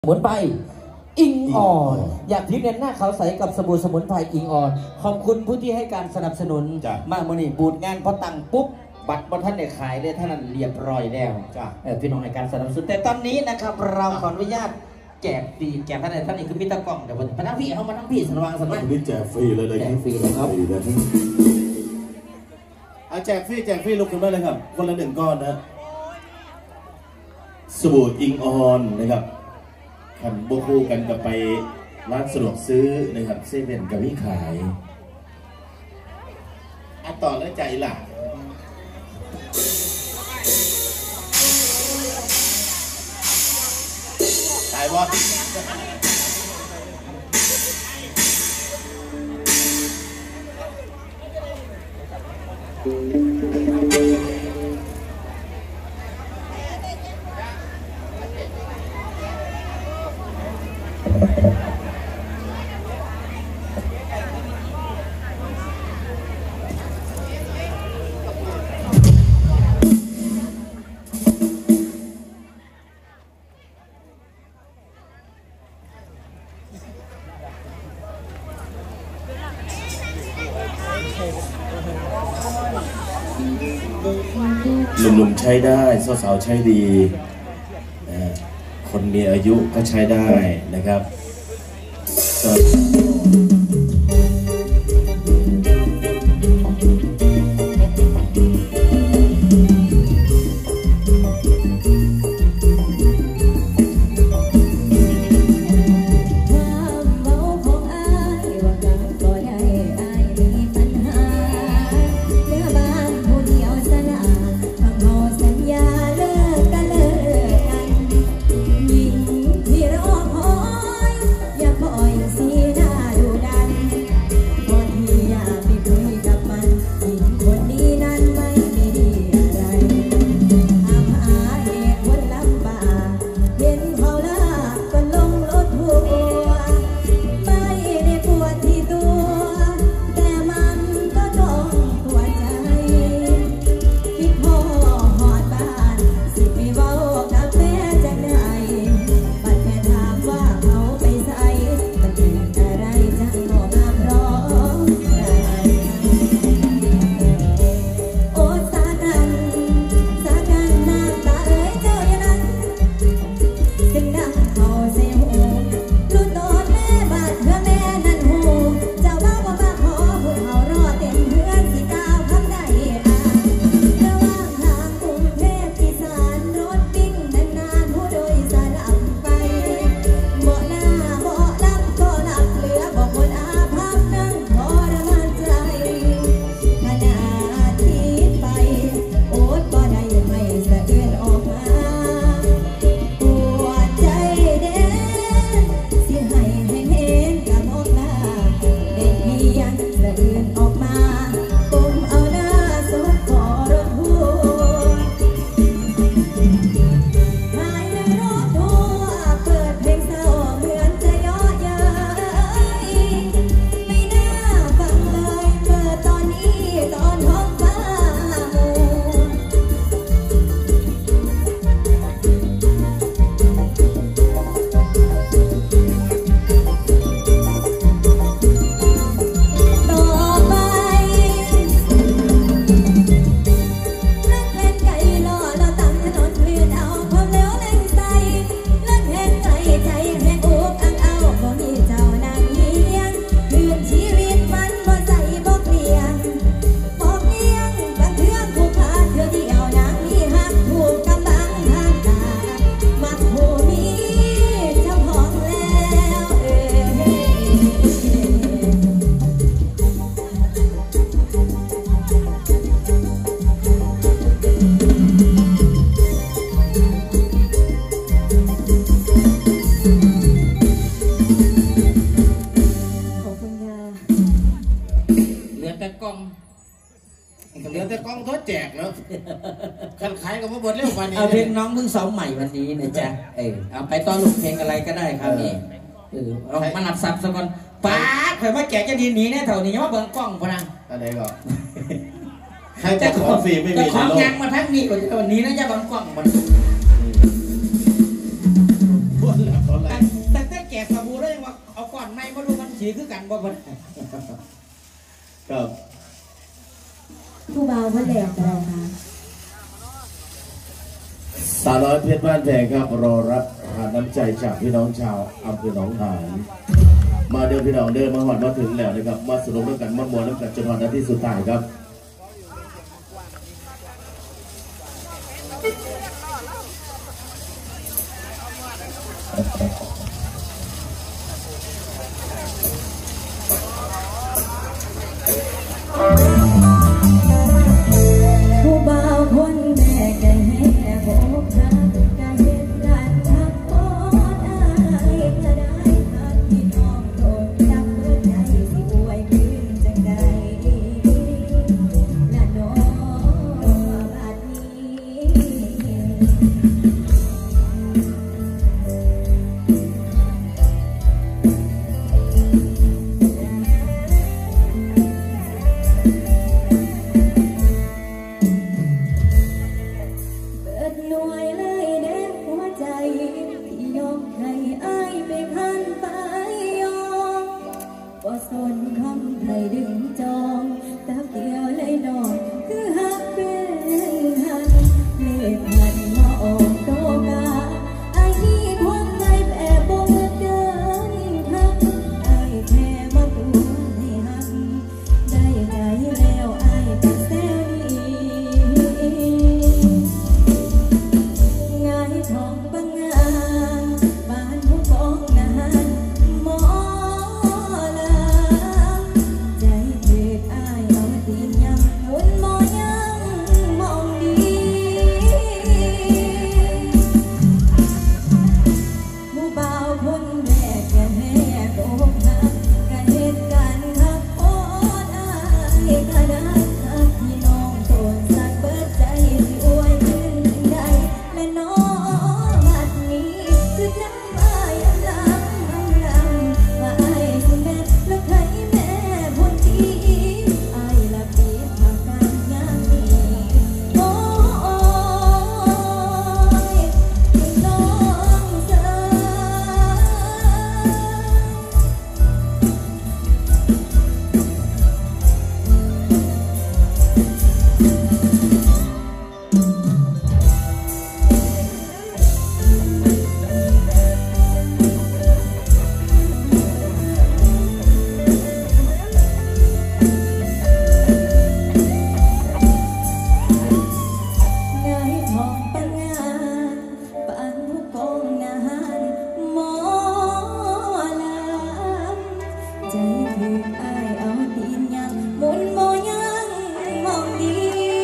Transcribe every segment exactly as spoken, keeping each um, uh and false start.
สมุนไพรอิงอ่อนอยากพิมพ์เน้นหน้าขาวใสกับสบู่สมุนไพรอิงอ่อนขอบคุณผู้ที่ให้การสนับสนุนมาโมนี่บูดงานพอตังปุ๊บบัตรบนท่านได้ขายได้ท่านนั้นเรียบร้อยแล้วพี่น้องในการสนับสนุนแต่ตอนนี้นะครับเราขออนุญาตแจกฟรีแจกท่านใดท่านนี้คือมิตรกล่องเดี๋ยวมาทั้งพี่เขามาทั้งพี่สนวังสนวังนี่แจกฟรีเลยเลยแจกฟรีเลยครับอาแจกฟรีแจกฟรีลุกขึ้นมาเลยครับคนละหนึ่งก้อนนะสบู่อิงอ่อนนะครับขันบูคู่กันกับไปร้านสะดวกซื้อนะครับเซเว่นกับวิขายอ่ะต่อแล้วใจหลักตายวอดหนุ่มๆใช้ได้สาวๆใช้ดีคนมีอายุก็ใช้ได้นะครับเดี๋ยวแต่กล้องทดแจกแล้วขันขายกับมาบดเร็วกว่านี้เอาเพลงน้องเพิ่งซ้อมใหม่วันนี้นะจ๊ะเออเอาไปตอนลูกเพลงอะไรก็ได้ครับนี่เออเอามาหลับซับซะก่อนป้าเคยมาแจกจะดีหนีแน่เท่านี้ว่าเบิ่งกล้องพนังอะไรก็ใครจะขอฟรีไม่มีของยังมาทั้งนี้ก่อนวันนี้นะจะเบิ่งกล้องมันตั้งแต่แต่แก่สบู่แล้วยังว่าเอาก่อนไม่มาดูมันสีคือกันบ่เพิ่นครับผู้บ่าวเพิ่นแหลกอะไรคะสาวน้อยเพชรบ้านแพงครับรอรับหาน้ำใจจากพี่น้องชาวอำเภอหนองหานมาเดินพี่น้องเดินมาหอดมาถึงแล้วนะครับมาสรุปด้วยกันมาโมน้ำกันจนหอดนาทีสุดท้ายครับผู้บ่าวคนแรกได้ให้บอกรักก็เห็นกันทักทอดอายก็ได้ทักที่น้องโดนจับเมื่อใจสิอวยขึ้นจังใดและน้องบัดนี้หน่วยเลยเด็กหัวใจที่ยอมให้อายไปคันไปยอมก็สนคำให้ดึงจองแต่เดียวเลยนอนคือหักเป็นหันเลขหันมาออกโตกาอายมีความในแบบบ่เหมือนเดินทักอายแค่มาตัวให้หักได้ใจแล้วอายก็แซ่งายทองปังงานบ้านผู้กองนานหมอลาใจเด็ดอายเอาตีนยังหุ่นหมอยังมองดีผู้บ่าวคนแรกแก่แม่โกกหักก็เหตุการณ์หักโอดอายก็ได้หักที่น้องโดนสักเบิดใจที่อวยขึ้นได้และน้องบัดนี้คือน้ำอายอำลำอำลำว่าอายสิแม่และใครแม่พ้นทีอายละปีทำการงานนี้โอ้ยน้องเสือง่ายทองปังงานปานผู้กองนานหมอลำใจถึกอายเอาตีนยังหมุนโมยังมองดี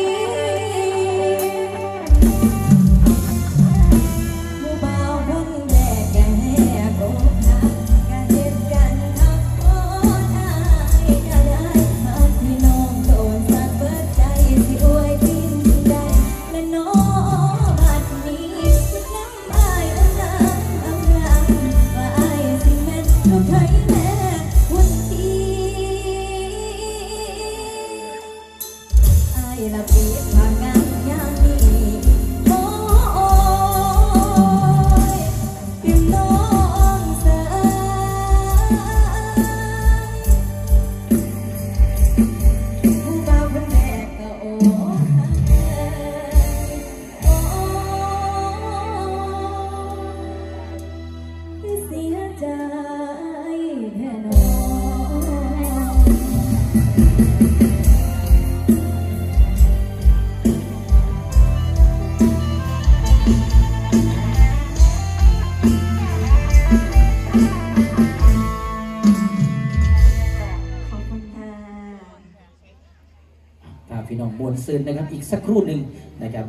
ผู้บ่าวคนแรกแก่แห่โกหักก็เหตุกันทักโอดอายก็ได้หักที่น้องโดนสักเบิดใจสิอวยขึ้นได้และน้องบัดนี้คือน้ำอายอำลำอำลำว่าอายสิแม่นลูกไทยแม่คนดีอายละปีพางานอย่างนี้โอ้ยพี่น้องเสือผู้บ่าวคนแรกก็โอ้โอ้ที่เสียใจแท้น้องขอบคุณค่ะถ้าพี่น้องมวลซืนนะครับอีกสักครู่หนึ่งนะครับ